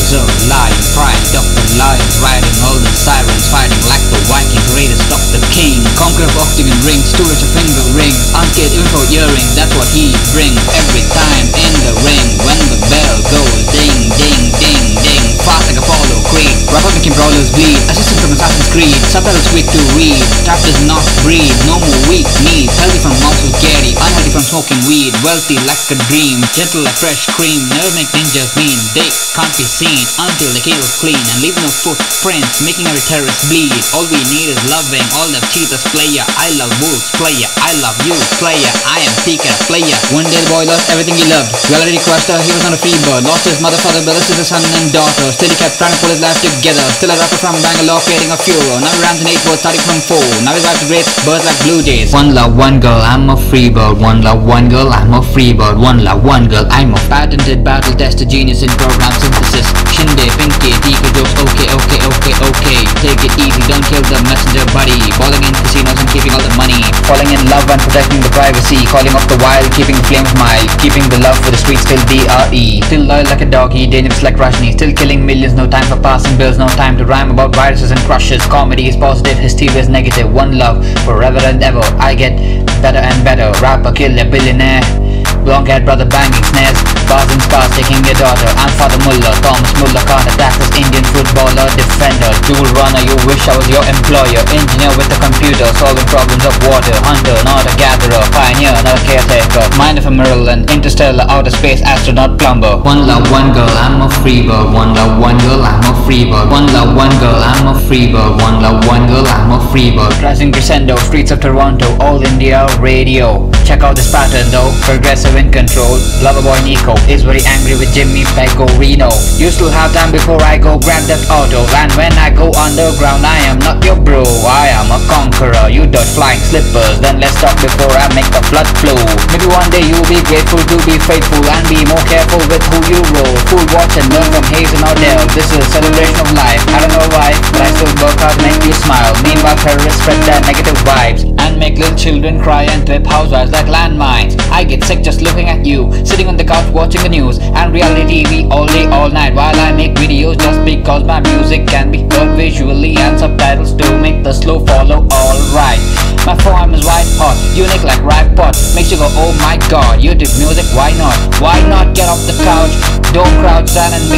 Caesar, lion, pride of the lions, riding all the sirens, fighting like the Viking, greatest of the king, conqueror of octagon rings, too rich a finger ring, unscathed even for earrings, that's what he brings every time in the ring. When the bell goes ding, ding, ding, ding, fast like Apollo Creed, Republican brawlers bleed, assistant from Assassin's Creed, subtitles quick to read, trap does not breed, no more weak knees, healthy from muscle carry, unhealthy from smoking weed, wealthy like a dream, gentle like fresh cream, never make ninjas mean, they can't be seen until the kill clean and leave no footprints, making every terrorist bleed. All we need is loving all the cheaters player. I love wolves player, I love you player, I am Pika player. One day the boy lost everything he loved, reality crushed her, he was not a free bird, lost his mother, father, brother, sister, son and daughter, still he kept trying to pull his life together, still a rapper from Bangalore creating a furor, now he rams in 8 words starting from 4, now his wife's great birds like blue jays. One love, one girl, I'm a free bird, one love, one girl, I'm a free bird, one love, one girl, I'm a patented battle tested genius in program synthesis, Shinde, Pinky, Tika jokes, okay, okay, okay, okay, take it easy, don't kill the messenger buddy, balling in casinos and keeping all the money, falling in love and protecting the privacy, calling off the wild, keeping the flames mild, keeping the love for the streets till DRE, still loyal like a doggy, dangerous like Rajni, still killing millions, no time for passing bills, no time to rhyme about viruses and crushes, comedy is positive, hysteria is negative, one love, forever and ever, I get better and better, rapper, killer, billionaire, long-haired brother banging snares, bars and scars taking your daughter, I'm Father Mullah, Thomas Mullah can't attack this Indian footballer, defender, jewel runner, you wish I was your employer, engineer with a computer, solving problems of water, hunter, not a gatherer, pioneer, not a caretaker, mind of a Maryland, interstellar, outer space, astronaut, plumber. One love, one girl, I'm a free bird, one love, one girl, I'm a free bird, one love, one girl, I'm a free bird, one love, one girl, I'm a free bird. Rising crescendo, streets of Toronto, all India radio, check out this pattern though, progressive in control, lover boy Nico is very angry with Jimmy Pegorino, you still have time before I go grab that auto, and when I go underground I am not your bro, I am a conqueror, you dirt flying slippers, then let's talk before I make the blood flow, maybe one day you'll be grateful to be faithful and be more careful with who you roll, fool watch and learn from Hayes and Odell, this is a celebration of life, I don't know why, but I still work hard make you smile, meanwhile terrorists spread their negative vibes, and make little children cry and trip housewives like landmines, I get sick just looking at you, sitting on the couch watching the news and reality TV all day all night while I make videos just because my music can be heard visually and subtitles to make the slow follow alright. My form is white hot, unique like ripe pot, makes you go oh my god, you did music, why not? Why not get off the couch, don't crouch down and